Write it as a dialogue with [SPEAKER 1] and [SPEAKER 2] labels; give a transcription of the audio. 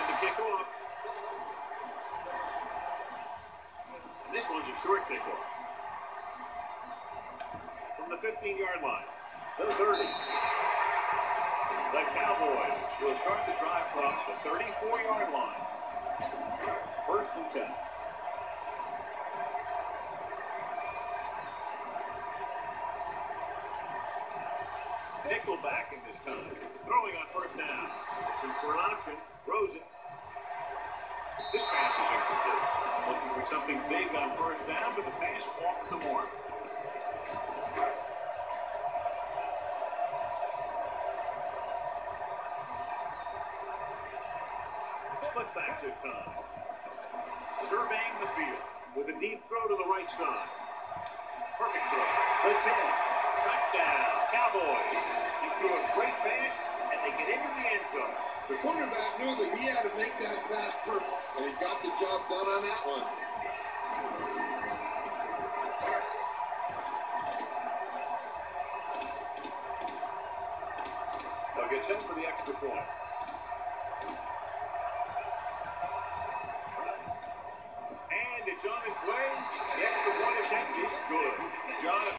[SPEAKER 1] Motion to kick off. And this one's a short kickoff. From the 15-yard line, the 30. The Cowboys will start the drive from the 34-yard line. 1st and 10. Nickelback in this time. Throwing on 1st down. Looking for an option. Throws it. This pass is incomplete. Looking for something big on 1st down, but the pass off the mark. Split back this time. Surveying the field with a deep throw to the right side. Perfect throw. The 10. Touchdown. Cowboys. He threw a great pass, and they get into the end zone.
[SPEAKER 2] The quarterback knew that he had to make that pass perfect, and he got the job done on that one.
[SPEAKER 1] They'll get set for the extra point. And it's on its way. The extra point attempt is good. John.